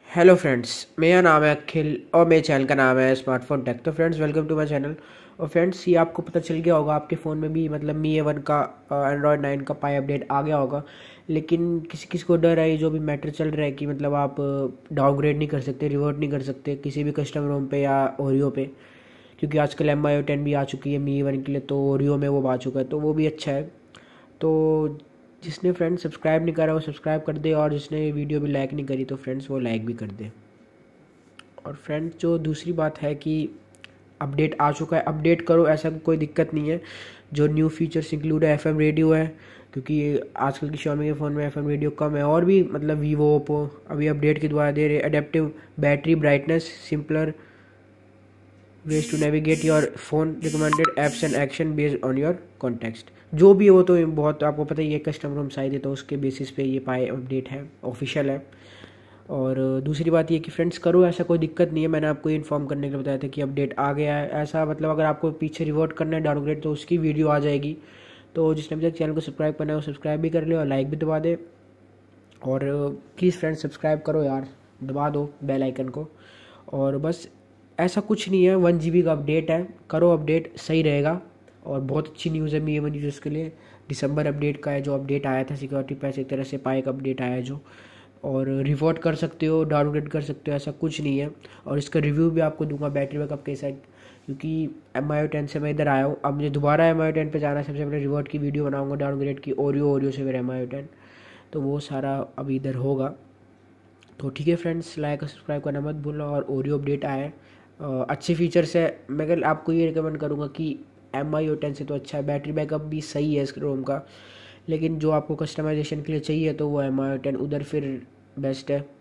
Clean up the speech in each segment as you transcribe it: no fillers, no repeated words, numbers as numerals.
Hello friends, मेरा नाम है अखिल और मेरे चैनल का नाम है स्मार्टफोन टेक। तो friends, welcome to my channel. और फ्रेंड्स, ये आपको पता चल गया होगा आपके फ़ोन में भी मतलब मी A1 का एंड्रॉयड 9 का पाई अपडेट आ गया होगा। लेकिन किसी किसी को डर है, जो भी मैटर चल रहा है कि मतलब आप डाउनग्रेड नहीं कर सकते, रिवर्ट नहीं कर सकते किसी भी कस्टम रोम पे या ओरियो पे, क्योंकि आजकल MIO 10 भी आ चुकी है मी A1 के लिए। तो ओरियो में वो आ चुका है, तो वो भी अच्छा है। तो जिसने फ्रेंड्स सब्सक्राइब नहीं करा वो सब्सक्राइब कर दे, और जिसने वीडियो भी लाइक नहीं करी तो फ्रेंड्स वो लाइक भी कर दे। और फ्रेंड्स, जो दूसरी बात है कि अपडेट आ चुका है, अपडेट करो, ऐसा कोई दिक्कत नहीं है। जो न्यू फीचर्स इंक्लूड है, FM रेडियो है, क्योंकि आजकल की xiaomi के फ़ोन में FM रेडियो कम है। और भी मतलब वीवो, ओप्पो अभी अपडेट के द्वारा दे रहे। Adaptive battery brightness, simpler ways to navigate your phone, recommended apps and action based on your context. जो भी है वो तो बहुत आपको पता ही है, कस्टमर हम साइज है तो उसके बेसिस पे ये पाए अपडेट है, ऑफिशियल है। और दूसरी बात ये कि फ्रेंड्स, करो, ऐसा कोई दिक्कत नहीं है। मैंने आपको इन्फॉर्म करने के लिए बताया था कि अपडेट आ गया है। ऐसा मतलब अगर आपको पीछे रिवर्ट करना है, डाउनग्रेड, तो उसकी वीडियो आ जाएगी। तो जिसने अभी तक चैनल को सब्सक्राइब करना है वो सब्सक्राइब भी कर ले और लाइक भी दबा दे। और प्लीज़ फ्रेंड्स, सब्सक्राइब करो यार, दबा दो बेल आइकन को। और बस, ऐसा कुछ नहीं है, 1 GB का अपडेट है, करो अपडेट, सही रहेगा। और बहुत अच्छी न्यूज़ है मी A1 यूज़र्स के लिए। दिसंबर अपडेट का है जो अपडेट आया था, सिक्योरिटी पैच एक तरह से पाए का अपडेट आया है जो। और रिवर्ट कर सकते हो, डाउनग्रेड कर सकते हो, ऐसा कुछ नहीं है। और इसका रिव्यू भी आपको दूंगा, बैटरी बैकअप कैसा है, क्योंकि MIO 10 से मैं इधर आया हूँ। अब मुझे दोबारा MIO 10 पे जाना है, सबसे पहले रिवर्ट की वीडियो बनाऊंगा, डाउनग्रेड की, ओरियो से फिर MIO 10। तो वो सारा अभी इधर होगा। तो ठीक है फ्रेंड्स, लाइक और सब्सक्राइब करना मत भूलना। और ओरियो अपडेट आया है, अच्छे फीचर्स है। मैं कल आपको ये रिकमेंड करूँगा कि MIO 10 से तो अच्छा है, बैटरी बैकअप भी सही है इस रोम का। लेकिन जो आपको कस्टमाइजेशन के लिए चाहिए तो वो MIO 10 उधर फिर बेस्ट है।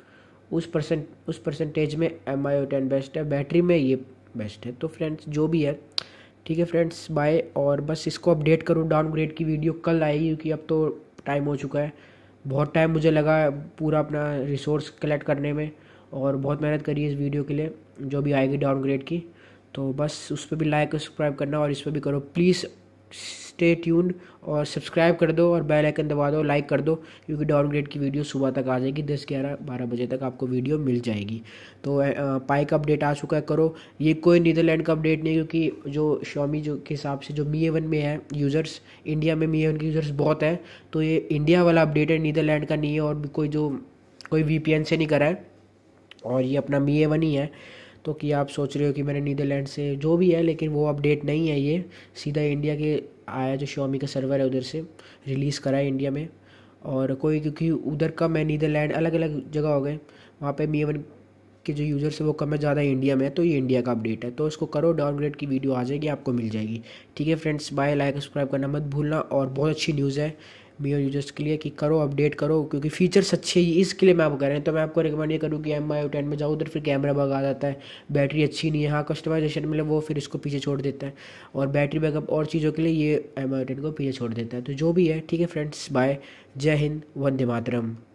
उस परसेंटेज में MIO 10 बेस्ट है, बैटरी में ये बेस्ट है। तो फ्रेंड्स, जो भी है, ठीक है फ्रेंड्स, बाय। और बस इसको अपडेट करूँ, डाउनग्रेड की वीडियो कल आएगी, क्योंकि अब तो टाइम हो चुका है। बहुत टाइम मुझे लगा पूरा अपना रिसोर्स कलेक्ट करने में, और बहुत मेहनत करी इस वीडियो के लिए जो भी आएगी डाउनग्रेड की। तो बस उस पर भी लाइक और सब्सक्राइब करना, और इस पर भी करो प्लीज़। स्टे ट्यून्ड और सब्सक्राइब कर दो और बेल आइकन दबा दो, लाइक कर दो, क्योंकि डाउनग्रेड की वीडियो सुबह तक आ जाएगी, 10 11 12 बजे तक आपको वीडियो मिल जाएगी। तो पाई का अपडेट आ चुका है, करो। ये कोई नीदरलैंड का अपडेट नहीं है, क्योंकि जो xiaomi जो के हिसाब से जो मी A1 में है यूज़र्स, इंडिया में मी A1 के यूज़र्स बहुत है। तो ये इंडिया वाला अपडेट है, नीदरलैंड का नहीं है। और भी कोई VPN से नहीं करा है, और ये अपना मी A1 ही है। तो कि आप सोच रहे हो कि मैंने नीदरलैंड से, जो भी है, लेकिन वो अपडेट नहीं है, ये सीधा इंडिया के आया, जो xiaomi का सर्वर है उधर से रिलीज़ करा है इंडिया में। और कोई, क्योंकि उधर कम है, नीदरलैंड अलग अलग जगह हो गए, वहाँ पे मी A1 के जो यूज़र्स है वो कम है, ज़्यादा इंडिया में है। तो ये इंडिया का अपडेट है, तो इसको करो, डाउनग्रेड की वीडियो आ जाएगी, आपको मिल जाएगी। ठीक है फ्रेंड्स, बाय, लाइक सब्सक्राइब करना मत भूलना। और बहुत अच्छी न्यूज़ है मी यूजर्स के लिए कि करो अपडेट करो, क्योंकि फीचर्स अच्छे ही इसके लिए मैं आपको कह रहे हैं। तो मैं आपको रिकमेंड ये करूँ कि MIO 10 में जाओ, उधर फिर कैमरा बग आ जाता है, बैटरी अच्छी नहीं है। हाँ, कस्टमाइजेशन मतलब वो फिर इसको पीछे छोड़ देता है, और बैटरी बैकअप और चीज़ों के लिए ये MIO 10 को पीछे छोड़ देता है। तो जो भी है, ठीक है फ्रेंड्स, बाय, जय हिंद, वंदे मातरम।